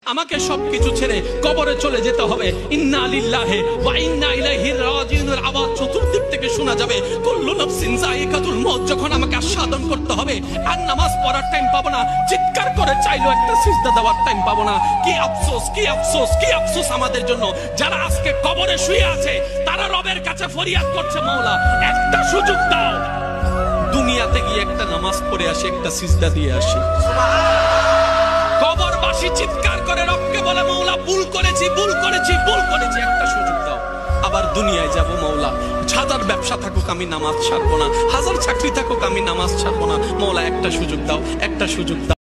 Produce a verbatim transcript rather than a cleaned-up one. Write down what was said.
আমাকে সবকিছু ছেড়ে কবরে চলে যেতে হবে। ইন্না লিল্লাহি ওয়া ইন্না ইলাইহি রাজিউনের আওয়াজ চতুর্দিক থেকে শোনা যাবে। কুল্লু নাফসিন যায়িকাতুল মউত। যখন আমাকে আস্বাদন করতে হবে, আর নামাজ পড়ার টাইম পাবো না, চিৎকার করে চাইলেও একটা সিজদা দেওয়ার টাইম পাবো না। কি আফসোস, কি আফসোস, কি আফসোস আমাদের জন্য যারা আজকে কবরে শুয়ে আছে। তারা রবের কাছে ফরিয়াদ করছে, মাওলা একটা সুযোগ দাও, দুনিয়াতে গিয়ে একটা নামাজ পড়ে আসি, একটা সিজদা দিয়ে আসি। কবরবাসী চিৎকার করে রবকে বলে, মাওলা ভুল করেছি, ভুল করেছি, ভুল করেছি, একটা সুযোগ দাও। আবার দুনিয়ায় যাব, মাওলা হাজার ব্যবসা থাকুক আমি নামাজ ছাড়বো না, হাজার চাকরি থাকুক আমি নামাজ ছাড়বো না, মাওলা একটা সুযোগ দাও, একটা সুযোগ দাও।